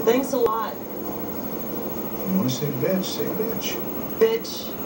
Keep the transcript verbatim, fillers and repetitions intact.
Thanks a lot. You want to say bitch, say bitch. Bitch.